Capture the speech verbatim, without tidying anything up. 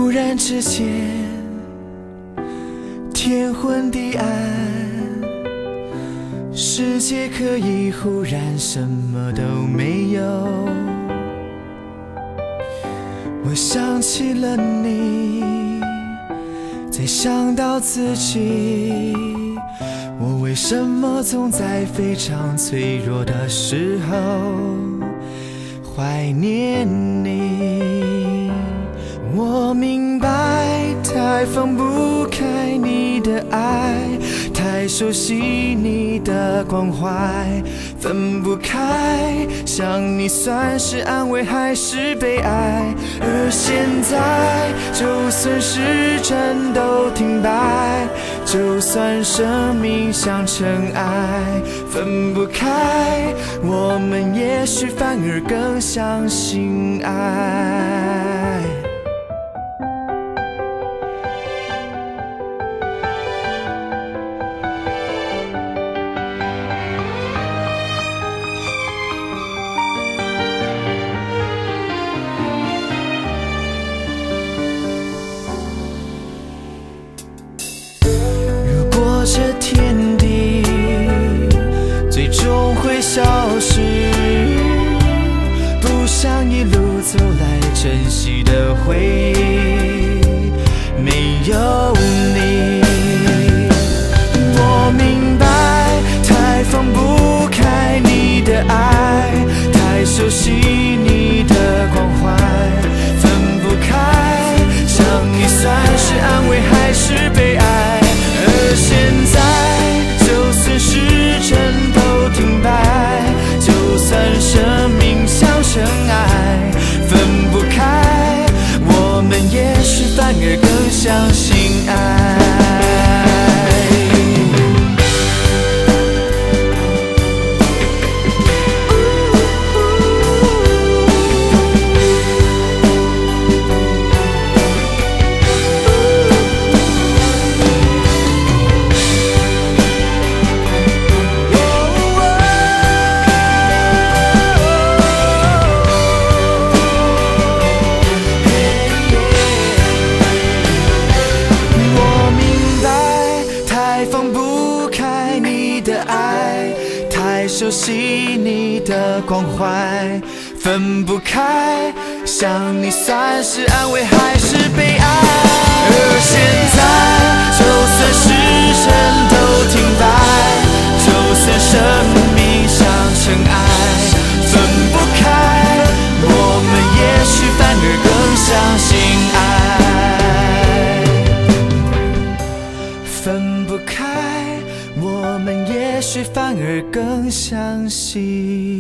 忽然之间，天昏地暗，世界可以忽然什么都没有。我想起了你，再想到自己，我为什么总在非常脆弱的时候怀念你？我明白，太放不开你的爱，太熟悉你的关怀，分不开，想你算是安慰还是悲哀？而现在，就算时针都停摆，就算生命像尘埃，分不开，我们也许反而更相信爱。这天地最终会消失，不想一路走来珍惜的回忆没有你。我明白，太放不开你的爱，太熟悉你的关怀，分不开，想你算是安慰还是悲哀？而现在，就算时针都停摆，就算生命像尘埃，分不开，我们也许反而更相信爱。熟悉你的关怀，分不开，想你算是安慰还是悲哀？而现在，就算时针都停摆，就算生命像尘埃，分不开，我们也许反而更相信爱。分不开，我们也许反而更相信。